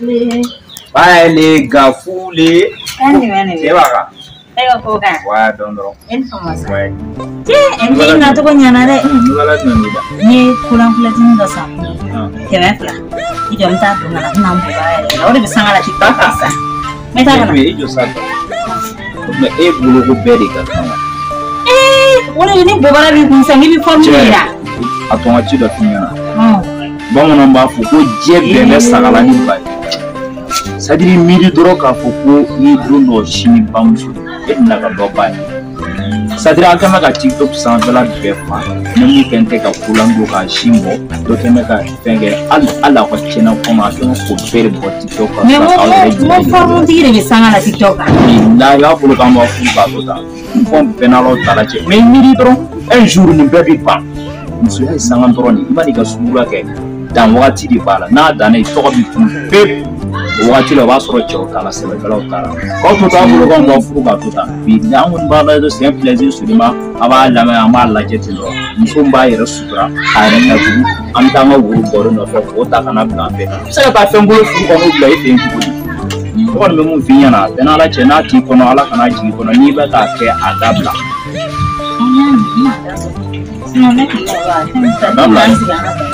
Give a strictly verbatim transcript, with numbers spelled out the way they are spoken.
Bah, les gars foulés. C'est vrai. Ouais, donc, ouais. Eh, ini na to nyana le. Ni kulang kulang ndo sa. Kewe fla. Ijo mta to na na mbu ba ele. Ora bi sanga la TikTok sa. Meta kana. Oui, ijo sa. Mais e bulu ko beri ka kana. Eh, ora ni bobara bi kun sangi bi formula. Atonga ti do finyana. Bamanan ba fu ko je bele sagala ni ba. Sadiri miri doro ka fu ko ni dundo shini bamuso. E na ka do ba. Sadiri akama ka TikTok san bela be fa. Nami kente ka kulango ka shimbo do keme ka fenge al ala ko chena ko ma to ko bere bo TikTok ka. Me mo mo formu dire bi sanga la TikTok. Na ya fu ka mo fu ba to ta. Fon penalo tala che. Me miri doro un jour ni bebe pa. Muso ya sanga doro ni imani ka sura ke. Dan wakati di bala na dana i togo bi kun pe wakati la basoro chiro kala sebe kala utara ko to ta bulo ko ndo fu ka to ta bi dan un bala do sem plaisir sulima aba la ma ama la jeti do musumba yere sutra ara ta du am ta ma wuru boro no fe ko ta kana bla pe se ka fe ngolo fu ko no bla e fe ko di ko no mu finya na dana la chena ti ko no ala kana ji ko no ni ba ka ke adabla No me quiero,